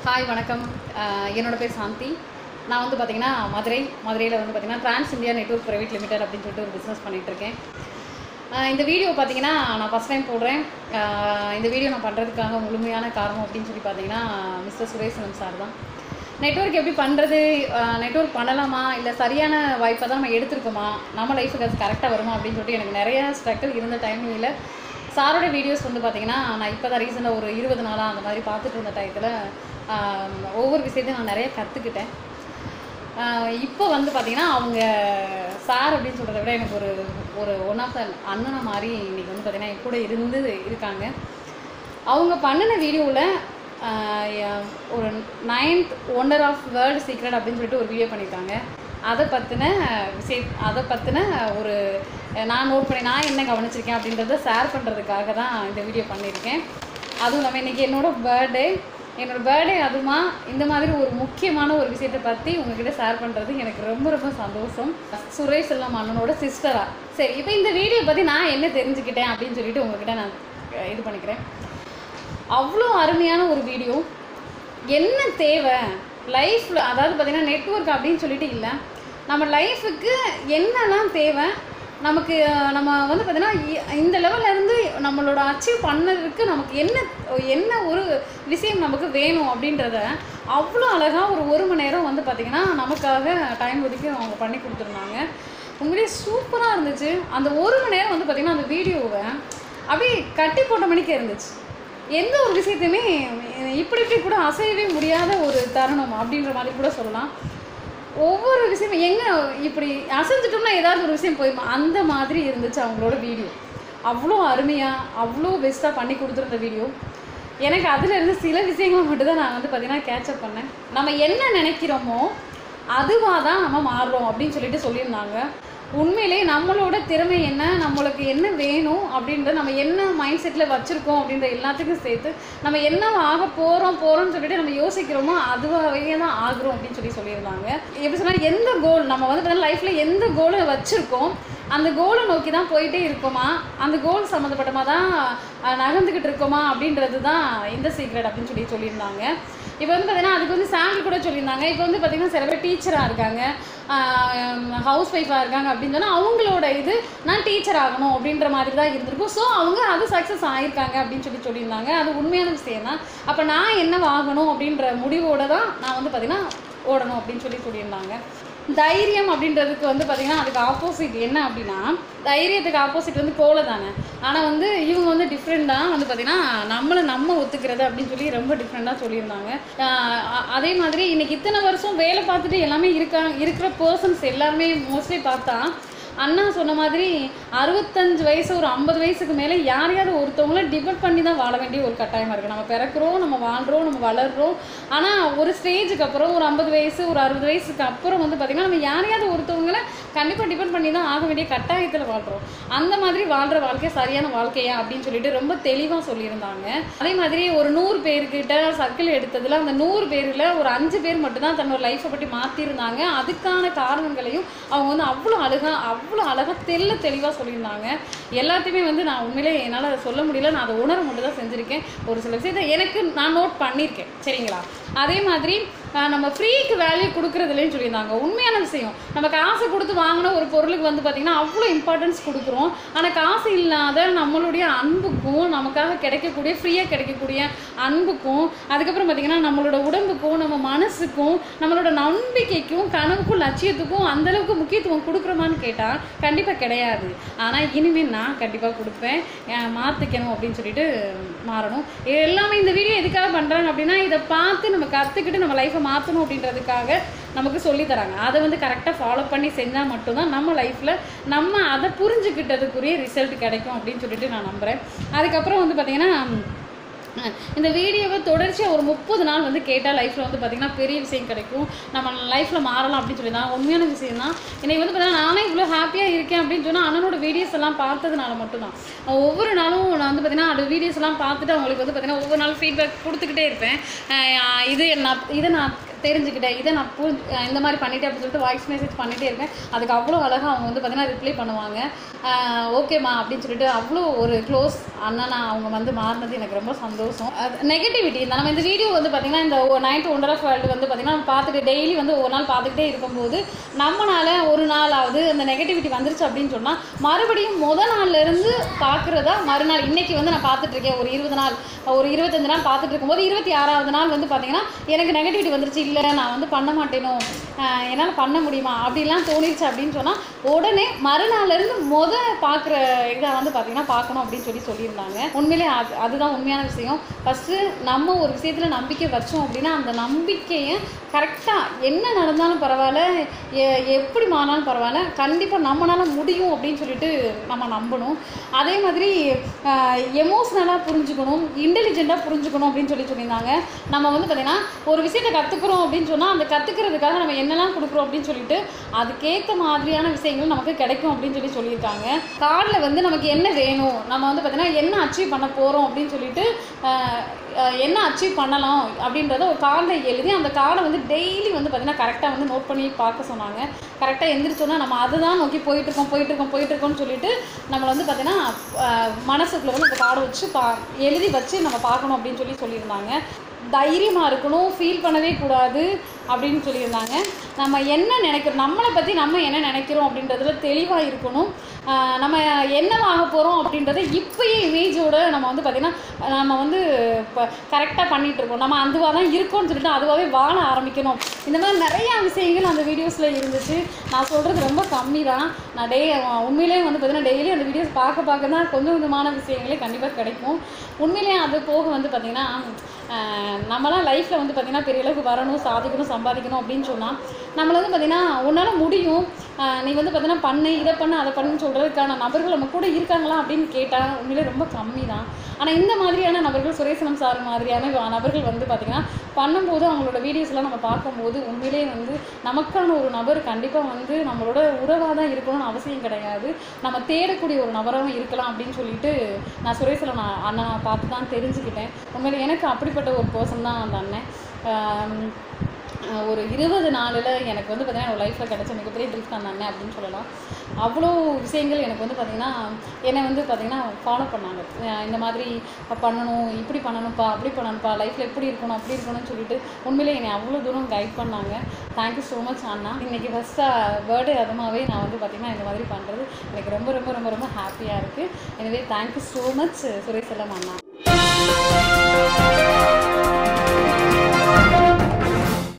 Hi வணக்கம். என்னோட பேர் சாந்தி. நான் வந்து பார்த்திங்கன்னா மதுரையில் வந்து பார்த்திங்கன்னா trans India network private limited அப்படின்னு சொல்லிட்டு ஒரு பிஸ்னஸ் பண்ணிகிட்ருக்கேன். இந்த வீடியோ பார்த்திங்கன்னா நான் ஃபஸ்ட் டைம் போடுறேன். இந்த வீடியோ நான் பண்ணுறதுக்காக முழுமையான காரணம் அப்படின்னு சொல்லி பார்த்திங்கன்னா மிஸ்டர் சுரேசனம் சார் தான். நெட்வொர்க் எப்படி பண்ணுறது, நெட்வொர்க் பண்ணலாமா இல்லை சரியான வாய்ப்பை தான் நம்ம எடுத்துருக்கோமா, நம்ம லைஃபுக்கு அது கரெக்டாக வருமா அப்படின்னு சொல்லிட்டு எனக்கு நிறையா ஸ்ட்ரகிள் இருந்த டைமிங்கில் சாரோட வீடியோஸ் வந்து பார்த்திங்கன்னா நான் இப்போ தான் ரீசெண்டாக ஒரு 20 நாளாக அந்த மாதிரி பார்த்துட்டு இருந்த டயத்தில் ஒவ்வொரு விஷயத்தையும் நான் நிறைய கற்றுக்கிட்டேன். இப்போ வந்து பார்த்திங்கன்னா அவங்க சார் அப்படின்னு சொல்கிறத விட எனக்கு ஒரு ஒன் ஆஃப் த அண்ணனை மாதிரி இன்றைக்கி வந்து பார்த்திங்கன்னா என் கூட இருக்காங்க. அவங்க பண்ணின வீடியோவில் ஒரு 9th wonder of world secret அப்படின்னு சொல்லிட்டு ஒரு வீடியோ பண்ணியிருக்காங்க. அதை பற்றின ஒரு நான் நோட் பண்ணி நான் என்ன கவனிச்சிருக்கேன் அப்படின்றத ஷேர் பண்ணுறதுக்காக தான் இந்த வீடியோ பண்ணியிருக்கேன். அதுவும் இல்லாமல் இன்றைக்கி என்னோட பர்த்டே அதுமா இந்த மாதிரி ஒரு முக்கியமான ஒரு விஷயத்தை பற்றி உங்ககிட்ட ஷேர் பண்ணுறது எனக்கு ரொம்ப ரொம்ப சந்தோஷம். சுரேஷ் செல்லம் அண்ணனோட சிஸ்டரா. சரி, இப்போ இந்த வீடியோ பற்றி நான் என்ன தெரிஞ்சுக்கிட்டேன் அப்படின்னு சொல்லிட்டு உங்ககிட்ட நான் இது பண்ணிக்கிறேன். அவ்வளோ அருமையான ஒரு வீடியோ. என்ன தேவை லைஃப்பில், அதாவது பார்த்திங்கன்னா நெட்வொர்க் அப்படின்னு சொல்லிட்டு இல்லை, நம்ம லைஃபுக்கு என்னெல்லாம் தேவை, நமக்கு நம்ம வந்து பார்த்திங்கன்னா இந்த லெவல்லேருந்து நம்மளோட அச்சீவ் பண்ணதுக்கு நமக்கு என்ன ஒரு விஷயம் நமக்கு வேணும் அப்படின்றத அவ்வளோ அழகாக ஒரு மணி நேரம் வந்து பார்த்திங்கன்னா நமக்காக டைம் ஒதுக்கி அவங்க பண்ணி கொடுத்துருந்தாங்க. உண்மையிலே சூப்பராக இருந்துச்சு. அந்த 1 மணி நேரம் வந்து பார்த்திங்கன்னா அந்த வீடியோவை அப்படியே கட்டி போட்ட மணிக்கே இருந்துச்சு. எந்த ஒரு விஷயத்தையுமே இப்படி கூட அசையவே முடியாத ஒரு தருணம் அப்படின்ற மாதிரி கூட சொல்லலாம். ஒவ்வொரு விஷயமும் எங்கே இப்படி அசைஞ்சிட்டோம்னா ஏதாவது ஒரு விஷயம் போயிடுமா, அந்த மாதிரி இருந்துச்சு அவங்களோட வீடியோ. அவ்வளோ அருமையாக அவ்வளோ பெஸ்ட்டாக பண்ணி கொடுத்துருந்த வீடியோ. எனக்கு அதில் இருந்து சில விஷயங்களை மட்டும்தான் நான் வந்து பார்த்திங்கன்னா கேட்சப் பண்ணேன். நம்ம என்ன நினைக்கிறோமோ அதுவாக தான் நம்ம மாறுறோம் அப்படின்னு சொல்லியிருந்தாங்க. உண்மையிலே நம்மளோட திறமை என்ன, நம்மளுக்கு என்ன வேணும் அப்படின்ற, நம்ம என்ன மைண்ட் செட்டில் வச்சுருக்கோம் அப்படின்ற எல்லாத்துக்கும் சேர்த்து நம்ம என்ன ஆக போகிறோம்னு சொல்லிட்டு நம்ம யோசிக்கிறோமோ அதுவாகவே தான் ஆகுறோம் அப்படின்னு சொல்லியிருந்தாங்க. எப்படி சொன்னால் எந்த கோல் நம்ம வந்து பார்த்தீங்கன்னா லைஃப்பில் எந்த கோலை வச்சுருக்கோம் அந்த கோலை நோக்கி தான் போயிட்டே இருக்கோமா, அந்த கோல் சம்மந்தப்பட்டமாக தான் நகர்ந்துக்கிட்டு இருக்கோமா அப்படின்றது தான் இந்த சீக்ரெட் அப்படின்னு சொல்லியிருந்தாங்க. இப்போ வந்து பார்த்திங்கன்னா அதுக்கு வந்து சாம்பிள் கூட சொல்லியிருந்தாங்க. இப்போ வந்து பார்த்திங்கன்னா சில பேர் டீச்சராக இருக்காங்க, ஹவுஸ் ஒய்ஃபாக இருக்காங்க அப்படின்னு சொன்னால் அவங்களோட நான் டீச்சர் ஆகணும் அப்படின்ற மாதிரி தான் இருந்திருக்கும். ஸோ அவங்க அது சக்ஸஸ் ஆகியிருக்காங்க அப்படின்னு சொல்லியிருந்தாங்க. அது உண்மையான விஷயம் தான். அப்போ நான் என்ன ஆகணும் அப்படின்ற முடிவோடு தான் நான் வந்து பார்த்திங்கன்னா ஓடணும் அப்படின்னு சொல்லியிருந்தாங்க. தைரியம் அப்படின்றதுக்கு வந்து பார்த்திங்கன்னா அதுக்கு ஆப்போசிட் என்ன அப்படின்னா, தைரியத்துக்கு ஆப்போசிட் வந்து கோலை தானே. ஆனால் வந்து இவங்க வந்து டிஃப்ரெண்ட்டாக வந்து பார்த்திங்கன்னா நம்ம ஒத்துக்கிறது அப்படின்னு சொல்லி ரொம்ப டிஃப்ரெண்ட்டாக சொல்லியிருந்தாங்க. அதே மாதிரி இன்றைக்கி இத்தனை வருஷம் வேலை பார்த்துட்டு எல்லாமே இருக்கிற பர்சன்ஸ் எல்லாருமே மோஸ்ட்லி பார்த்தா அண்ணா சொன்ன மாதிரி 65 வயசு ஒரு 50 வயசுக்கு மேலே யாரையாவது ஒருத்தவங்கள டிபெண்ட் பண்ணி தான் வாழ வேண்டிய ஒரு கட்டாயமாக இருக்குது. நம்ம பிறக்கிறோம், நம்ம வாழ்கிறோம், நம்ம வளர்கிறோம். ஆனால் ஒரு ஸ்டேஜுக்கு அப்புறம் ஒரு 50 வயசு ஒரு 60 வயசுக்கு அப்புறம் வந்து பார்த்திங்கன்னா நம்ம யாரையாவது ஒருத்தவங்களை கண்டிப்பாக டிபெண்ட் பண்ணி தான் ஆக வேண்டிய கட்டாயத்தில் வாழ்கிறோம். அந்த மாதிரி வாழ்கிற வாழ்க்கை சரியான வாழ்க்கையா அப்படின்னு சொல்லிட்டு ரொம்ப தெளிவாக சொல்லியிருந்தாங்க. அதே மாதிரி ஒரு 100 பேர்கிட்ட சர்க்கிள் எடுத்ததில் அந்த 100 பேரில் ஒரு 5 பேர் மட்டும்தான் தன்னோட லைஃப்பை பற்றி மாற்றிருந்தாங்க. அதுக்கான காரணங்களையும் அவங்க வந்து அவ்வளோ அழகாக தெளிவாக சொல்லியிருந்தாங்க. எல்லாத்தையுமே வந்து நான் உண்மையிலே என்னால் அதை சொல்ல முடியல, நான் அதை உணர மட்டும் தான் செஞ்சுருக்கேன். ஒரு சில விஷயத்தை நான் நோட் பண்ணியிருக்கேன். சரிங்களா? அதே மாதிரி நம்ம ஃப்ரீக்கு வேல்யூ கொடுக்குறதுலேன்னு சொல்லியிருந்தாங்க. உண்மையான விஷயம், நம்ம காசு கொடுத்து வாங்கின ஒரு பொருளுக்கு வந்து பார்த்திங்கன்னா அவ்வளோ இம்பார்ட்டன்ஸ் கொடுக்குறோம். ஆனால் காசு இல்லாத நம்மளுடைய அன்புக்கும், நமக்காக ஃப்ரீயாக கிடைக்கக்கூடிய அன்புக்கும், அதுக்கப்புறம் பார்த்திங்கன்னா நம்மளோட உடம்புக்கும், நம்ம மனசுக்கும், நம்மளோட நம்பிக்கைக்கும், கனவுக்கும், லட்சியத்துக்கும் அந்தளவுக்கு முக்கியத்துவம் கொடுக்குறோமான்னு கேட்டால் கண்டிப்பாக கிடையாது. ஆனால் இனிமேல் நான் கண்டிப்பாக கொடுப்பேன், மாற்றிக்கணும் அப்படின்னு சொல்லிட்டு மாறணும். எல்லாமே இந்த வீடியோ எதுக்காக பண்ணுறாங்க அப்படின்னா, இதை பார்த்து நம்ம கற்றுக்கிட்டு நம்ம லைஃப்பை மாற்றணும் அப்படின்றதுக்காக நமக்கு சொல்லித்தராங்க. அதை வந்து கரெக்டாக ஃபாலோ பண்ணி செஞ்சால் மட்டும்தான் நம்ம லைஃப்பில் நம்ம அதை புரிஞ்சுக்கிட்டதுக்குரிய ரிசல்ட் கிடைக்கும் அப்படின்னு சொல்லிட்டு நான் நம்புகிறேன். அதுக்கப்புறம் வந்து பார்த்திங்கன்னா இந்த வீடியோவை தொடர்ச்சியாக ஒரு 30 நாள் வந்து கேட்டால் லைஃப்பில் வந்து பார்த்திங்கன்னா பெரிய விஷயம் கிடைக்கும், நம்ம லைஃப்பில் மாறலாம் அப்படின்னு சொல்லி தான் உண்மையான விஷயம் தான். இன்றைக்கி வந்து பார்த்திங்கன்னா நானே இவ்வளோ ஹாப்பியாக இருக்கேன் அப்படின்னு சொன்னால் அண்ணனோட வீடியோஸ் எல்லாம் பார்த்ததுனால மட்டும்தான். ஒவ்வொரு நாளும் நான் வந்து பார்த்திங்கன்னா அது வீடியோஸ் எல்லாம் பார்த்துட்டு அவங்களுக்கு வந்து பார்த்திங்கன்னா ஒவ்வொரு நாளும் ஃபீட்பேக் கொடுத்துக்கிட்டே இருப்பேன். இதை நான் தெரிஞ்சுக்கிட்டேன். இதை நான் இந்த மாதிரி பண்ணிட்டேன் அப்படின்னு சொல்லிட்டு வாய்ஸ் மெசேஜ் பண்ணிகிட்டே இருக்கேன். அதுக்கு அவ்வளோ அழகாக அவங்க வந்து பார்த்திங்கன்னா ரிப்ளை பண்ணுவாங்க. ஓகேம்மா அப்படின்னு சொல்லிட்டு அவ்வளோ ஒரு க்ளோஸ் அண்ணனா அவங்க வந்து மாறினது எனக்கு ரொம்ப சந்தோஷம். நெகட்டிவிட்டி நம்ம இந்த வீடியோ வந்து பார்த்திங்கன்னா இந்த 9th Wonder of World வந்து பார்த்திங்கன்னா பார்த்துட்டு டெய்லி வந்து ஒரு நாள் பார்த்துக்கிட்டே இருக்கும்போது நம்மளால் ஒரு நாளாவது அந்த நெகட்டிவிட்டி வந்துருச்சு அப்படின்னு சொன்னால் மறுபடியும் நாள்லேருந்து பார்க்குறதா மறுநாள் இன்றைக்கி வந்து நான் பார்த்துட்ருக்கேன். ஒரு 20 நாள் ஒரு 25 நாள் பார்த்துட்டு இருக்கும்போது 26வது நாள் வந்து பார்த்திங்கன்னா எனக்கு நெகட்டிவிட்டி வந்துருச்சு. இல்லை நான் வந்து பண்ண மாட்டேனோ, என்னால் பண்ண முடியுமா அப்படிலாம் தோணிடுச்சு அப்படின்னு சொன்னால் உடனே மறுநாள்லேருந்து பார்க்குற இதை வந்து பார்த்திங்கன்னா பார்க்கணும் அப்படின்னு சொல்லியிருந்தாங்க. உண்மையிலே அதுதான் உண்மையான விஷயம். ஃபஸ்ட்டு நம்ம ஒரு விஷயத்தில் நம்பிக்கை வச்சோம் அப்படின்னா அந்த நம்பிக்கையை கரெக்டாக என்ன நடந்தாலும் பரவாயில்ல, எப்படி மாறினாலும் பரவாயில்ல, கண்டிப்பாக நம்மளால் முடியும் அப்படின்னு சொல்லிட்டு நம்ம நம்பணும். அதே மாதிரி எமோஷ்னலாக புரிஞ்சுக்கணும், இன்டெலிஜென்ட்டாக புரிஞ்சுக்கணும் அப்படின்னு சொல்லியிருந்தாங்க. நம்ம வந்து பார்த்திங்கன்னா ஒரு விஷயத்தை கற்றுக்குறோம் அப்படின்னு சொன்னால் அந்த கற்றுக்கிறதுக்காக நம்ம என்னெல்லாம் கொடுக்குறோம் அப்படின்னு சொல்லிட்டு அதுக்கேற்ற மாதிரியான விஷயங்கள் நமக்கு கிடைக்கும் அப்படின்னு சொல்லியிருக்காங்க. கார்டில் வந்து நமக்கு என்ன வேணும், நம்ம வந்து பார்த்திங்கன்னா என்ன அச்சீவ் பண்ண போகிறோம் அப்படின்னு சொல்லிட்டு என்ன அச்சீவ் பண்ணலாம் அப்படின்றத ஒரு கார்டில் எழுதி அந்த கார்டை வந்து டெய்லி வந்து பார்த்திங்கன்னா கரெக்டாக வந்து நோட் பண்ணி பார்க்க சொன்னாங்க. கரெக்டாக எந்திரிச்சோன்னா நம்ம அதை தான் நோக்கி போயிட்டுருக்கோம்னு சொல்லிட்டு நம்மளை வந்து பார்த்திங்கன்னா மனசுக்குள்ளே வந்து இந்த கார்டை வச்சு எழுதி வச்சு நம்ம பார்க்கணும் அப்படின்னு சொல்லியிருந்தாங்க. தைரியமாக இருக்கணும், ஃபீல் பண்ணவே கூடாது அப்படின்னு சொல்லியிருந்தாங்க. நம்ம என்ன நினைக்கிறோம், நம்மளை பற்றி நம்ம என்ன நினைக்கிறோம் அப்படின்றதுல தெளிவாக இருக்கணும். நம்ம என்னவாக போகிறோம் அப்படின்றத இப்போயே இமேஜோடு நம்ம வந்து பார்த்திங்கன்னா நம்ம வந்து இப்போ கரெக்டாக பண்ணிகிட்ருக்கோம். நம்ம அதுவாக தான் இருக்கோம்னு சொல்லிட்டு அதுவாகவே வாழ ஆரம்பிக்கணும். இந்த மாதிரி நிறையா விஷயங்கள் அந்த வீடியோஸில் இருந்துச்சு. நான் சொல்கிறது ரொம்ப கம்மி தான். நான் உண்மையிலே வந்து பார்த்திங்கன்னா டெய்லி அந்த வீடியோஸ் பார்க்க தான் கொஞ்சம் கொஞ்சமான விஷயங்களே கண்டிப்பாக கிடைக்கும். உண்மையிலே அது போக வந்து பார்த்திங்கன்னா நம்மளாம் லைஃப்பில் வந்து பார்த்திங்கன்னா பெரிய அளவுக்கு வரணும், சாதிக்கணும், சம்பாதிக்கணும் அப்படின்னு சொன்னால் நம்மளை வந்து பார்த்திங்கன்னா உன்னால் முடியும், நீ வந்து பார்த்திங்கன்னா பண்ணு, இதை பண்ணு, அதை பண்ணுன்னு சொல்கிறதுக்கான நபர்கள் நம்ம கூட இருக்காங்களா அப்படின்னு கேட்டால் உண்மையிலே ரொம்ப கம்மி தான். ஆனால் இந்த மாதிரியான நபர்கள், சுரேசனம் சார் மாதிரியான நபர்கள் வந்து பார்த்திங்கன்னா பண்ணும்போது அவங்களோட வீடியோஸ்லாம் நம்ம பார்க்கும்போது உண்மையிலே வந்து நமக்கான ஒரு நபர் கண்டிப்பாக வந்து நம்மளோட உறவாக தான் இருக்கணும்னு அவசியம் கிடையாது, நம்ம தேடக்கூடிய ஒரு நபராகவும் இருக்கலாம் அப்படின்னு சொல்லிட்டு நான் சுரேசனம் அண்ணனை பார்த்து தான் தெரிஞ்சுக்கிட்டேன். உண்மையிலே எனக்கு அப்படிப்பட்ட ஒரு பர்சன் தான் அந்த அண்ணன். ஒரு 20 நாளில் எனக்கு வந்து பார்த்திங்கன்னா என்னோடய லைஃப்பில் கிடச்ச மிகப்பெரிய கிஃப்ட் அந்த அண்ணன் அப்படின்னு சொல்லலாம். அவ்வளோ விஷயங்கள் எனக்கு வந்து பார்த்திங்கன்னா என்னை வந்து பார்த்திங்கன்னா ஃபாலோ பண்ணாங்க. இந்த மாதிரி பண்ணணும், இப்படி பண்ணணும்ப்பா, அப்படி பண்ணணும்ப்பா, லைஃப்பில் எப்படி இருக்கணும், அப்படி இருக்கணும்னு சொல்லிட்டு உண்மையிலே என்னை அவ்வளோ தூரம் கைட் பண்ணாங்க. தேங்க்யூ ஸோ மச் அண்ணா. இன்றைக்கி ஃபஸ்ட்டாக பர்த்டே அதுமாகவே நான் வந்து பார்த்திங்கன்னா இந்த மாதிரி பண்ணுறது எனக்கு ரொம்ப ரொம்ப ரொம்ப ரொம்ப ஹாப்பியாக இருக்குது. எனவே தேங்க்யூ ஸோ மச் சுரேசலம் அண்ணா.